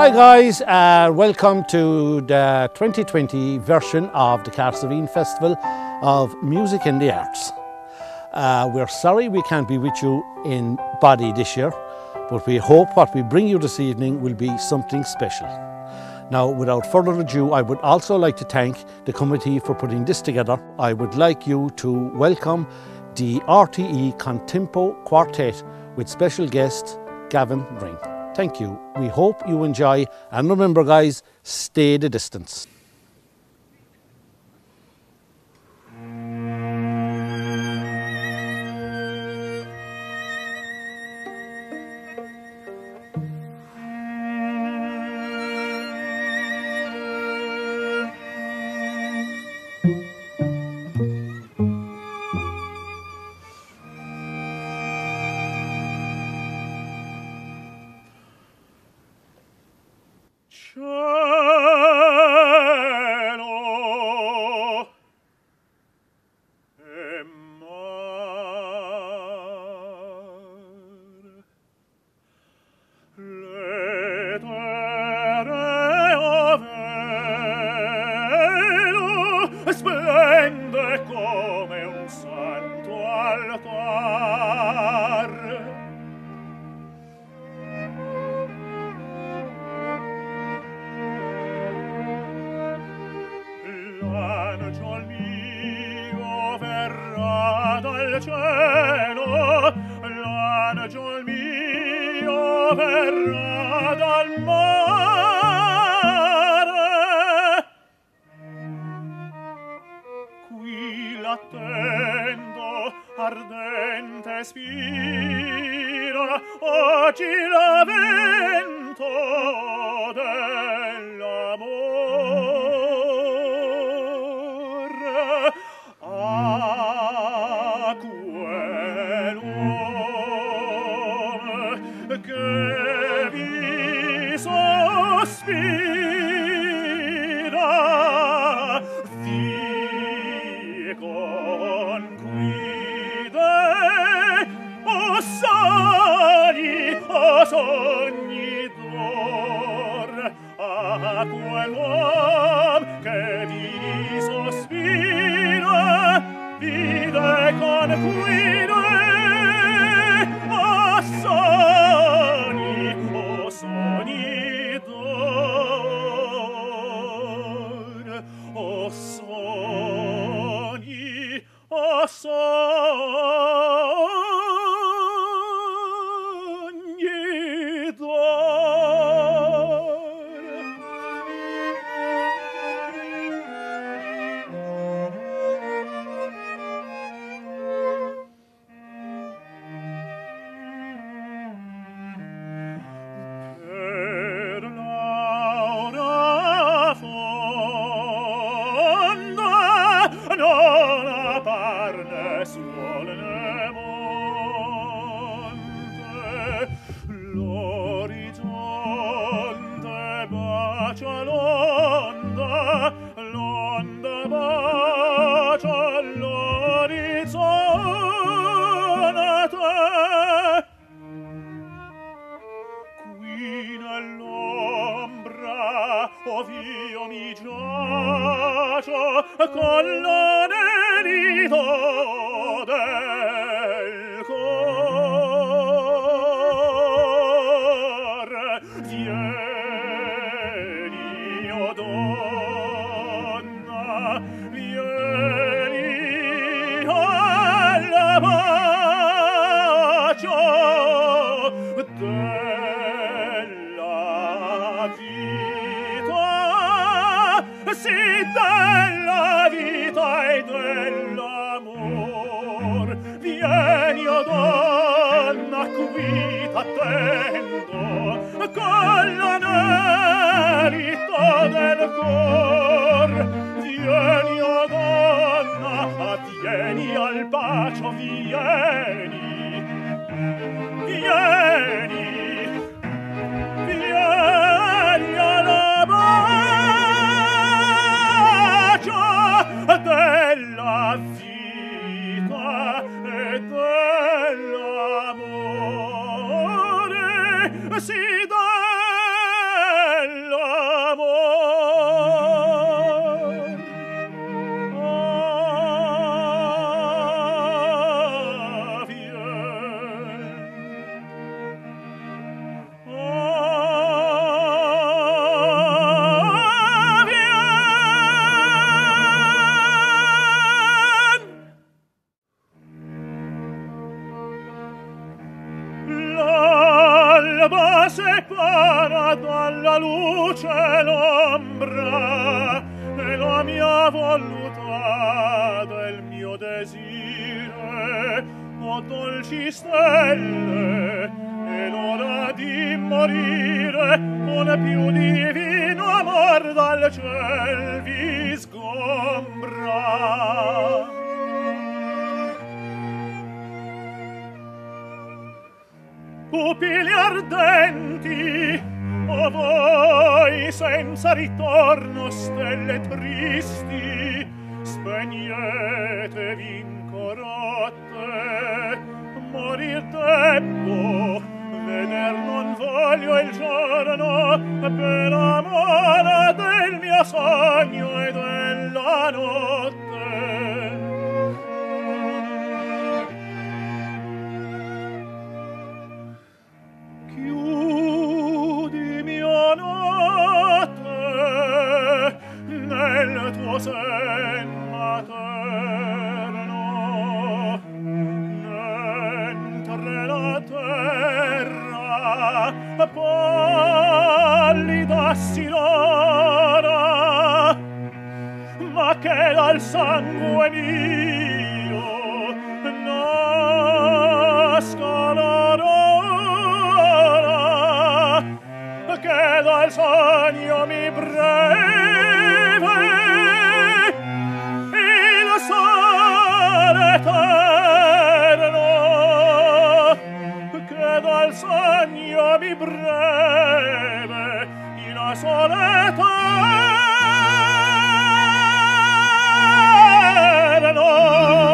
Hi guys, welcome to the 2020 version of the Carsavine Festival of Music and the Arts. We're sorry we can't be with you in body this year, but we hope what we bring you this evening will be something special. Now, without further ado, I would also like to thank the committee for putting this together. I would like you to welcome the RTE Contempo Quartet with special guest Gavan. Thank you. We hope you enjoy, and remember guys, stay the distance. Splende come un santo altar. L'angelo mio verrà dal cielo, l'angelo mio verrà dal mare. Qui l'attendo ardente spira, oggi l'avvento dell'amor. A quell'uomo che vi sospira, sogni d'or. A quell'uom che vi sospira, vide conquide, o sogni d'or, o sogni non apparne suol ne monte, l'orizzonte bacia l'onda, l'onda bacia l'orizzonte. Qui nell'ombra ov'io mi giacio con l'anelito del cor. Vieni, o donna, vieni al bacio della vita, sì, della vita e dell'amor. Vieni, o donna, qui t'attendo con l'anelito del cor. Vieni, o donna, vieni al bacio, vieni, vieni, vieni alla bacio della vita e dell'amore, sì, separa dalla luce l'ombra e la mia voluttà del mio desire, o dolci stelle, e l'ora di morire, un più divino amor dal ciel vi sgombra. Pupille ardenti, o voi senza ritorno, stelle tristi, spegnetevi incorrotte, morir debbo, veder non voglio il giorno, per amore del mio sogno e della notte. Sen materno, mentre la terra pallida si lora, ma che dal sangue mio nasca l'aurora, che dal sogno mi breve eterno, che dal sogno mi breve in sole eterno.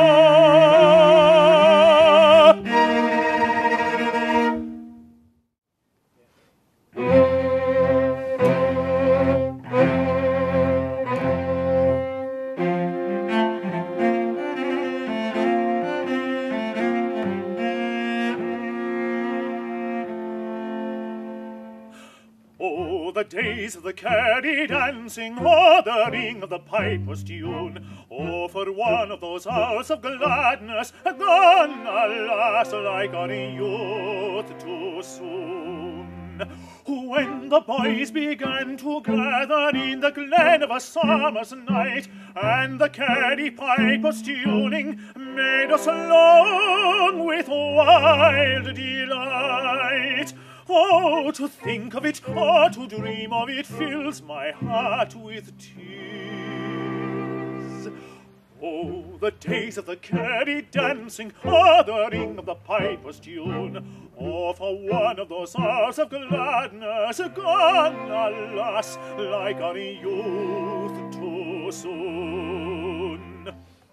The days of the caddy dancing, oh, the ring of the piper's tune, oh, for one of those hours of gladness, gone, alas, like our youth too soon. When the boys began to gather in the glen of a summer's night, and the caddy piper's tuning made us alone with wild delight. Oh, to think of it, oh, to dream of it, fills my heart with tears. Oh, the days of the caddy dancing, oh, the ring of the piper's tune, oh, for one of those hours of gladness, gone, alas, like our youth too soon.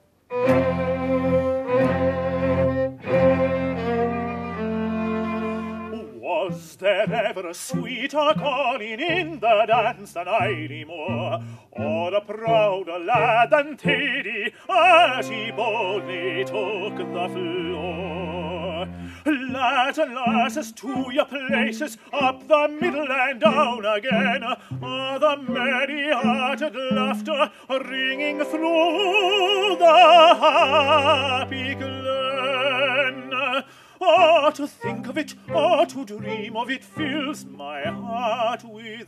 Was there ever a sweeter calling in the dance than Eily Moore, or a prouder lad than Teddy as he boldly took the floor? Lads and lasses, to your places, up the middle and down again, the merry-hearted laughter ringing through the happy glen. Oh, to think of it, oh, to dream of it, fills my heart with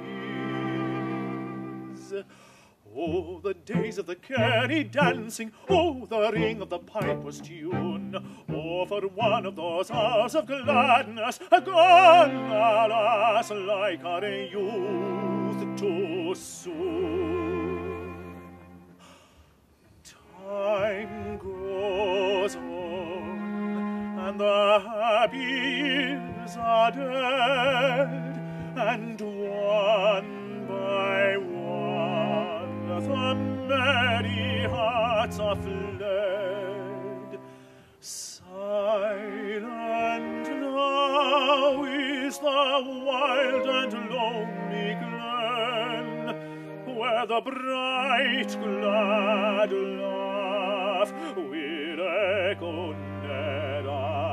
tears. Oh, the days of the caddy dancing, oh, the ring of the piper's tune, oh, for one of those hours of gladness, gone, alas, like our youth too soon. Time goes on, and the happy years are dead, and one by one the merry hearts are fled. Silent now is the wild and lonely glen, where the bright glad laugh will echo ne'er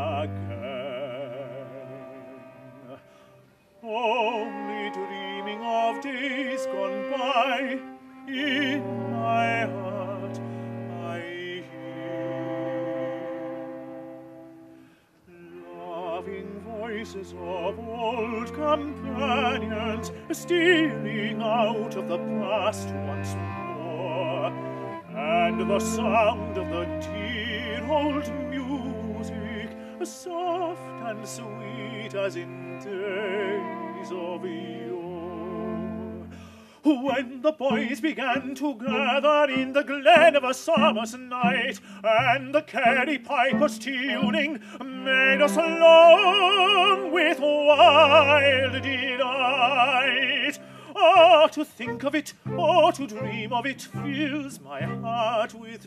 again. Only dreaming of days gone by, in my heart I hear loving voices voices of old companions stealing out of the past once more, and the sound of the dear old music, soft and sweet as in days of yore. When the boys began to gather in the glen of a summer's night, and the Kerry pipers tuning made us long with wild delight. Ah, to think of it, or to dream of it, fills my heart with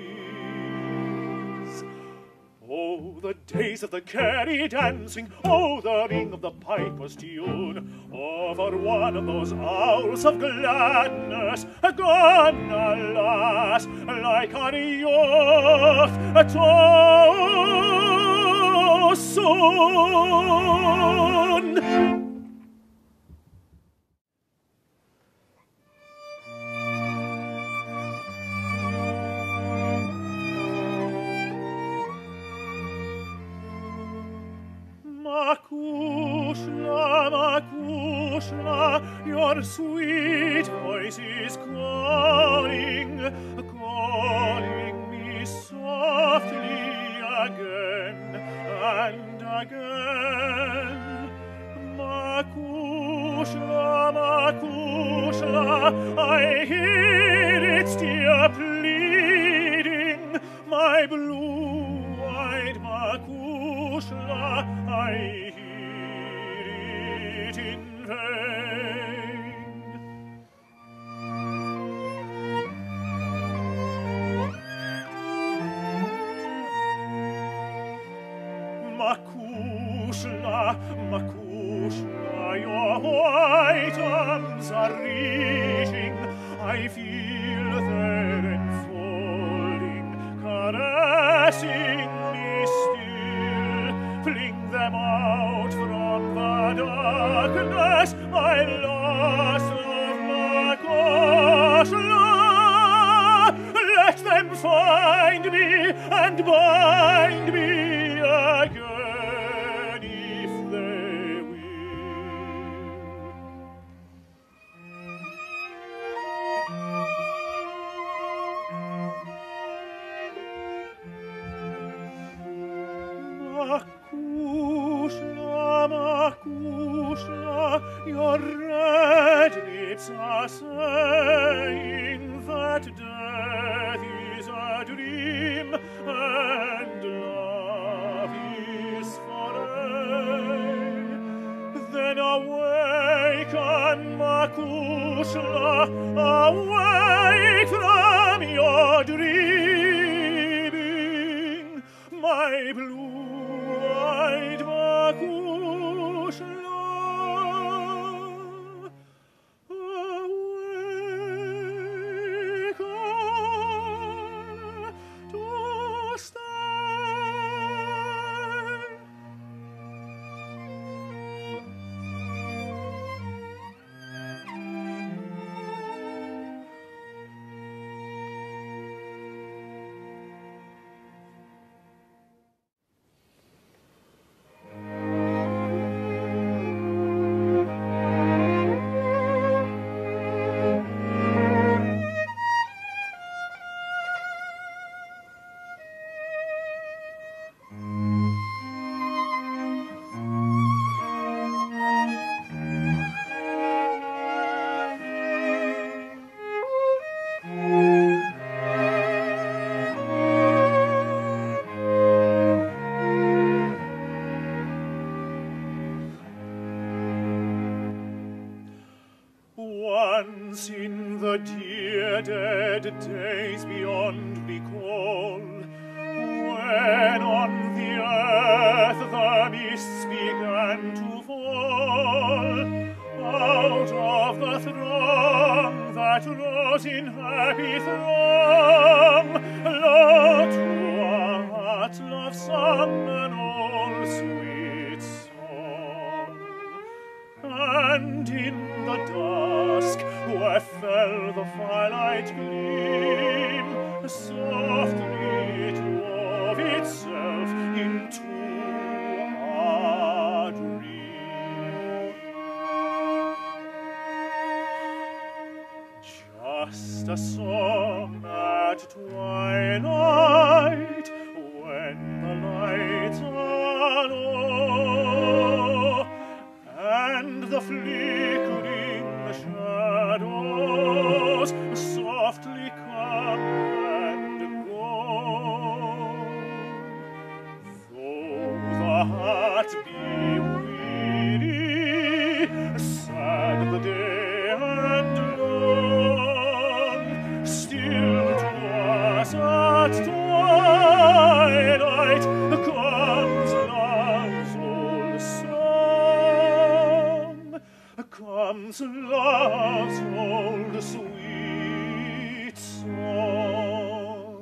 tears. Oh, the days of the Kerry dancing, oh, the ring of the piper's tune, over one of those hours of gladness, gone, alas, like a youth too soon. Macushla, your sweet voice is calling me softly again and again. Macushla, I hear it still pleading, my blue-eyed Macushla, I hear it in vain. Macushla, your white arms are reaching, I feel their enfolding, caressing me still. Fling them out from the darkness, my lost love, Macushla. Let them find me and bind me again if they will. Macushla, your red lips are saying that death is a dream and love is forever. Then awaken, Macushla, awake from your dreaming, my blue-eyed Macushla. Awaken to stay. Once in the dear dead days beyond recall, when on the earth the mists began to fall, out of the throng that rose in happy throng, lo, to our hearts love sung an old sweet song. And in the dusk, where fell the firelight gleam, softly it wove itself into our dream. a song at twilight, when the lights are low, and the flickering shadows softly come and go. Though the heart be weary, sad the day and long, still to us at twilight comes love's old song, comes love's old sweet song.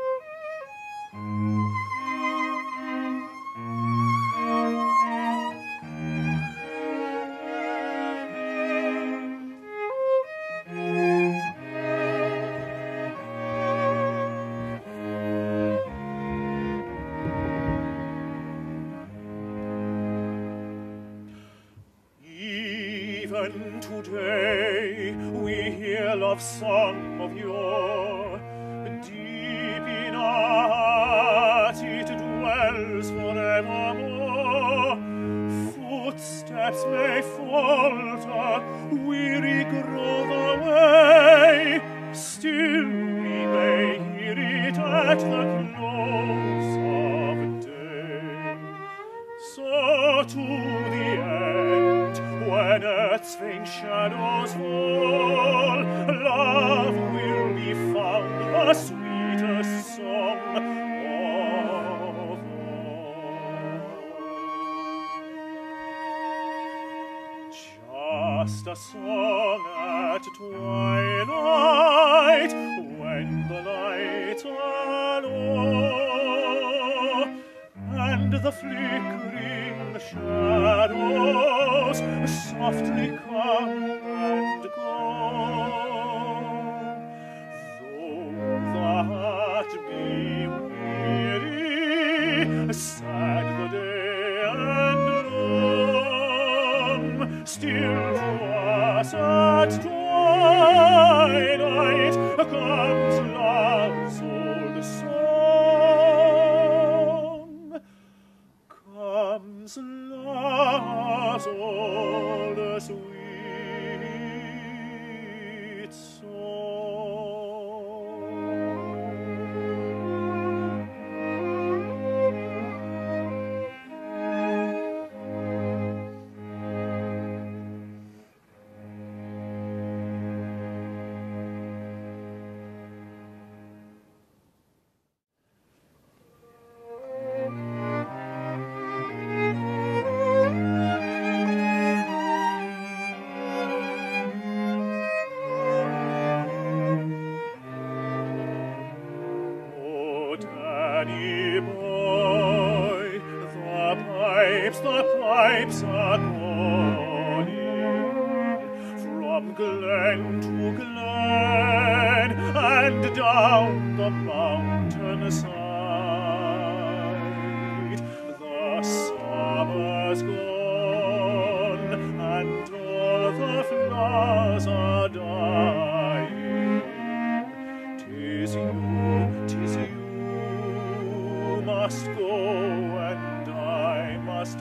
Even today we hear love's song of yore. Deep in our heart it dwells forevermore. Footsteps may falter, weary grow the way, still we may hear it at the close of day. So to the end, when earth's faint shadows fall, love will be found the sweetest song of all. Just a song at twilight, when the lights are low, and the flickering shadows softly come and go. Though the heart be weary, sad the day and long, still to us at twilight comes love's old song, comes love's old sweet the pipes are calling from glen to glen and down the mountain side. The summer's gone and all the flowers are dying. 'Tis you must go and I must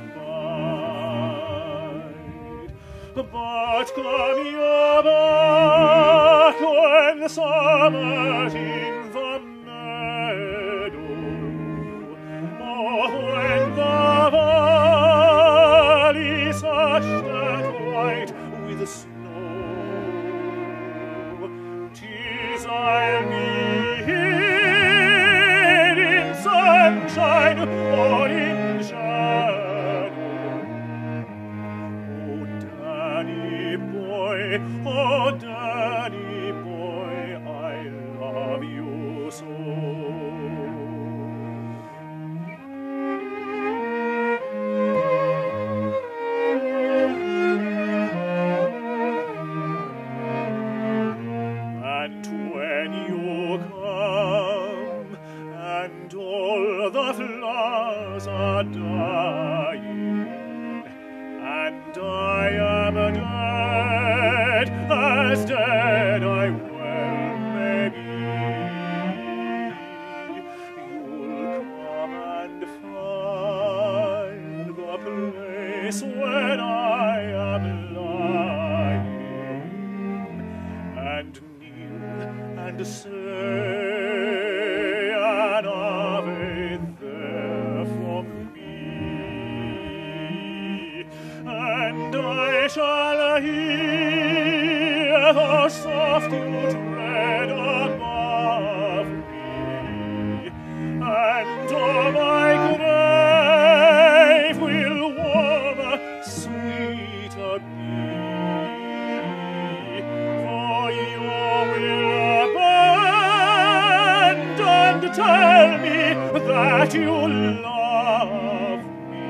bide. But come you back when the summer's in the meadow, or when the valley's hushed and white with snow. 'Tis I'll meet in sunshine or in shadow. Oh, Danny boy, I love you so. And when you come and all the flowers are dying, and I am dead, as dead I well place when I am lying, and kneel and say an Ave there for me, and I shall hear the soft dew tread above me, and oh my grave will warmer, sweeter be, for you will bend and tell me that you love me,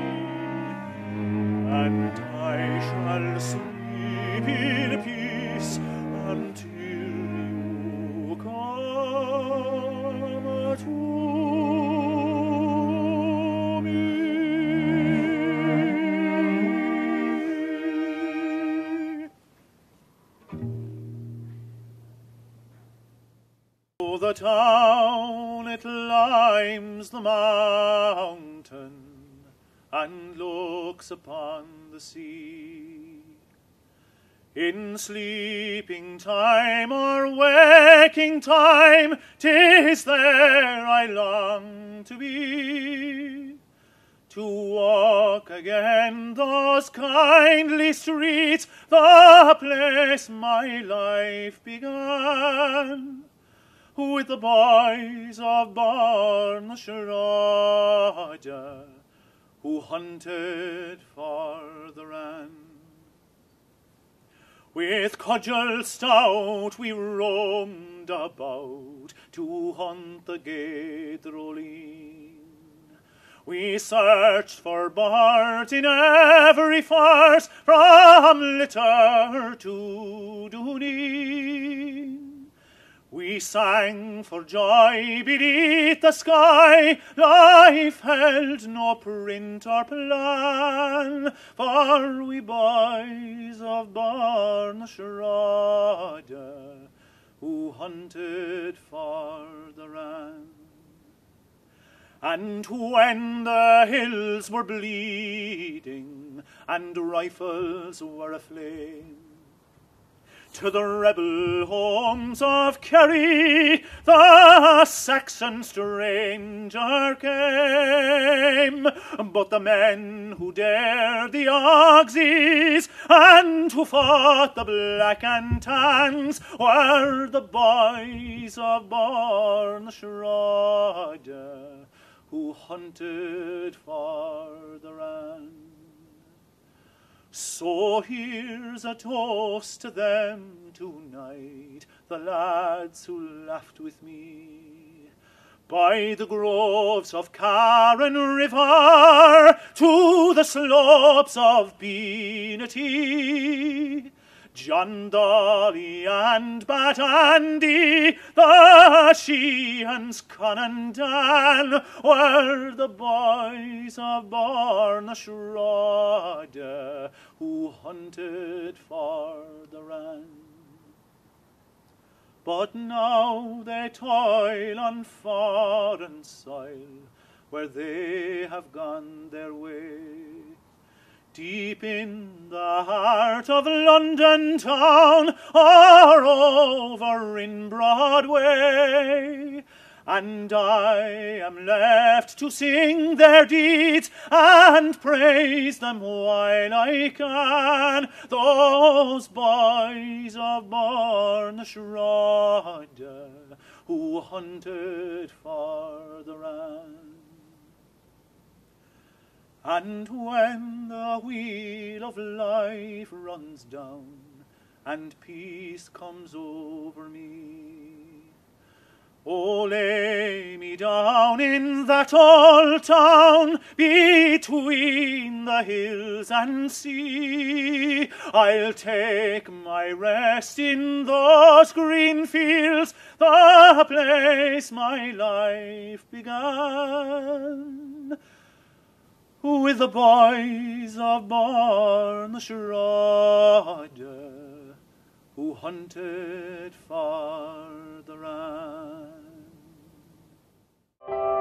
and I shall sleep in peace until you come to me. Oh, the town, it climbs the mountain and looks upon the sea. In sleeping time or waking time, 'tis there I long to be, to walk again those kindly streets, the place my life began, with the boys of Barnashrada, who hunted for the ran. With cudgel stout we roamed about to hunt the gaidroline. We searched for birds in every forest, from Litter to Dooneen. We sang for joy beneath the sky, life held no print or plan, for we boys of Barnashrada, who hunted for the ran. And when the hills were bleeding and rifles were aflame, to the rebel homes of Kerry the Saxon stranger came. But the men who dared the Ogsies and who fought the Black and Tans were the boys of Barnashrada, who hunted for the ran. So here's a toast to them tonight, the lads who laughed with me, by the groves of Carron River to the slopes of Beenatee. John Dolly and Bat Andy, the Sheehans, Con and Dan, were the boys of Barnashrada, who hunted for the ran. But now they toil on foreign soil, where they have gone their way, deep in the heart of London town, or over in Broadway. And I am left to sing their deeds and praise them while I can, those boys of Barnashrada, who hunted for the ran. And when the wheel of life runs down and peace comes over me, oh, lay me down in that old town between the hills and sea. I'll take my rest in those green fields, the place my life began, with the boys of Barnashrada, who hunted for the ran.